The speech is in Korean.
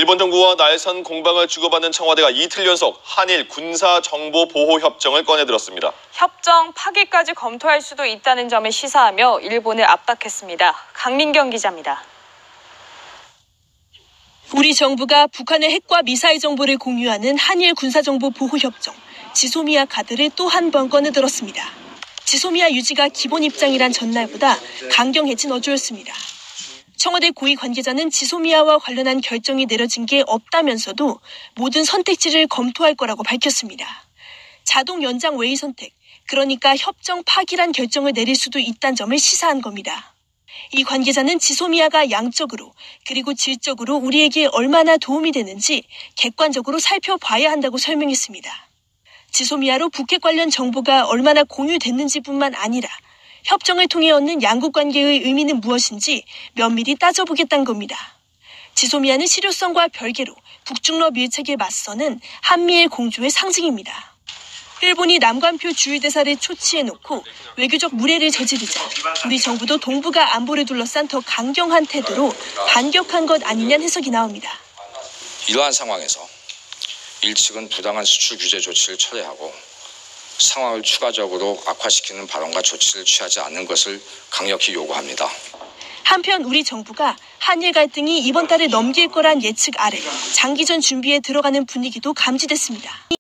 일본 정부와 날선 공방을 주고받는 청와대가 이틀 연속 한일 군사정보보호협정을 꺼내들었습니다. 협정 파기까지 검토할 수도 있다는 점을 시사하며 일본을 압박했습니다. 강민경 기자입니다. 우리 정부가 북한의 핵과 미사일 정보를 공유하는 한일 군사정보보호협정, 지소미아 카드를 또 한 번 꺼내들었습니다. 지소미아 유지가 기본 입장이란 전날보다 강경해진 어조였습니다. 청와대 고위 관계자는 지소미아와 관련한 결정이 내려진 게 없다면서도 모든 선택지를 검토할 거라고 밝혔습니다. 자동 연장 외의 선택, 그러니까 협정 파기란 결정을 내릴 수도 있다는 점을 시사한 겁니다. 이 관계자는 지소미아가 양적으로 그리고 질적으로 우리에게 얼마나 도움이 되는지 객관적으로 살펴봐야 한다고 설명했습니다. 지소미아로 북핵 관련 정보가 얼마나 공유됐는지뿐만 아니라 협정을 통해 얻는 양국 관계의 의미는 무엇인지 면밀히 따져보겠다는 겁니다. 지소미아는 실효성과 별개로 북중러 밀착에 맞서는 한미일 공조의 상징입니다. 일본이 남관표 주의대사를 초치해놓고 외교적 무례를 저지르자 우리 정부도 동북아 안보를 둘러싼 더 강경한 태도로 반격한 것 아니냐는 해석이 나옵니다. 이러한 상황에서 일측은 부당한 수출 규제 조치를 철회하고 상황을 추가적으로 악화시키는 발언과 조치를 취하지 않는 것을 강력히 요구합니다. 한편 우리 정부가 한일 갈등이 이번 달을 넘길 거란 예측 아래 장기전 준비에 들어가는 분위기도 감지됐습니다.